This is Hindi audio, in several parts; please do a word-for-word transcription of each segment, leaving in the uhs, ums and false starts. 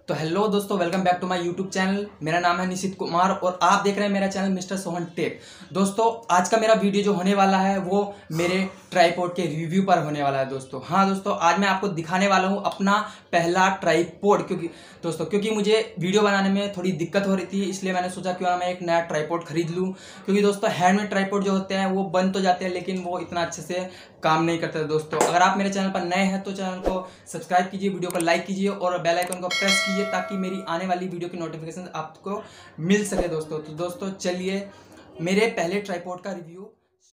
तो हेलो दोस्तों, welcome back to my YouTube channel. मेरा नाम है निशित कुमार और आप देख रहे हैं मेरा चैनल मिस्टर सोहन टेक। दोस्तों आज का मेरा वीडियो जो होने वाला है वो मेरे ट्राइपॉड के रिव्यू पर होने वाला है। दोस्तों हाँ दोस्तों, आज मैं आपको दिखाने वाला हूँ अपना पहला ट्राइपॉड, क्योंकि दोस्तों क्योंकि मुझे वीडियो बनाने में थोड़ी दिक्कत हो रही थी, इसलिए मैंने सोचा क्यों ना मैं एक नया ट्राइपॉड खरीद लूँ। क्योंकि दोस्तों हैंडमेड ट्राइपॉड जो होते हैं वो बन तो जाते हैं लेकिन वो इतना अच्छे से काम नहीं करते। दोस्तों अगर आप मेरे चैनल पर नए हैं तो चैनल को सब्सक्राइब कीजिए, वीडियो को लाइक कीजिए और बेल आइकन को प्रेस कीजिए ताकि मेरी आने वाली वीडियो की नोटिफिकेशन आपको मिल सके। दोस्तों तो दोस्तों चलिए मेरे पहले ट्राइपॉड का रिव्यू।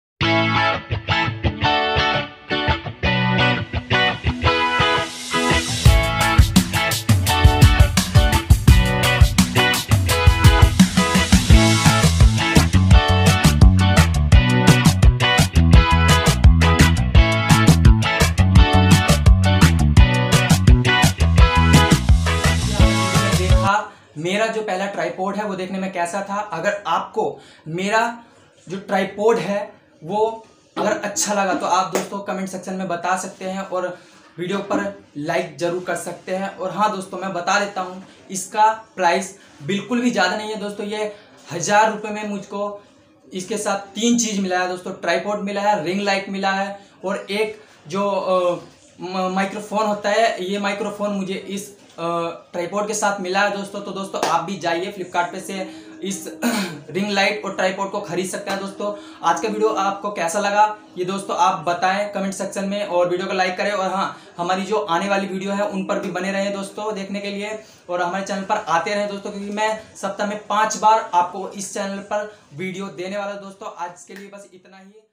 मेरा जो पहला ट्राइपॉड है वो देखने में कैसा था। अगर आपको मेरा जो ट्राइपॉड है वो अगर अच्छा लगा तो आप दोस्तों कमेंट सेक्शन में बता सकते हैं और वीडियो पर लाइक जरूर कर सकते हैं। और हाँ दोस्तों मैं बता देता हूँ, इसका प्राइस बिल्कुल भी ज़्यादा नहीं है। दोस्तों ये हज़ार रुपये में मुझको इसके साथ तीन चीज़ मिला है। दोस्तों ट्राइपॉड मिला है, रिंग लाइट मिला है और एक जो माइक्रोफोन होता है, ये माइक्रोफोन मुझे इस ट्राइपॉड के साथ मिला है। दोस्तों तो दोस्तों आप भी जाइए फ्लिपकार्ट पे से इस रिंग लाइट और ट्राइपॉड को खरीद सकते हैं। दोस्तों आज का वीडियो आपको कैसा लगा ये दोस्तों आप बताएं कमेंट सेक्शन में और वीडियो को लाइक करें। और हाँ, हमारी जो आने वाली वीडियो है उन पर भी बने रहें दोस्तों देखने के लिए और हमारे चैनल पर आते रहें दोस्तों, क्योंकि मैं सप्ताह में पाँच बार आपको इस चैनल पर वीडियो देने वाला। दोस्तों आज के लिए बस इतना ही।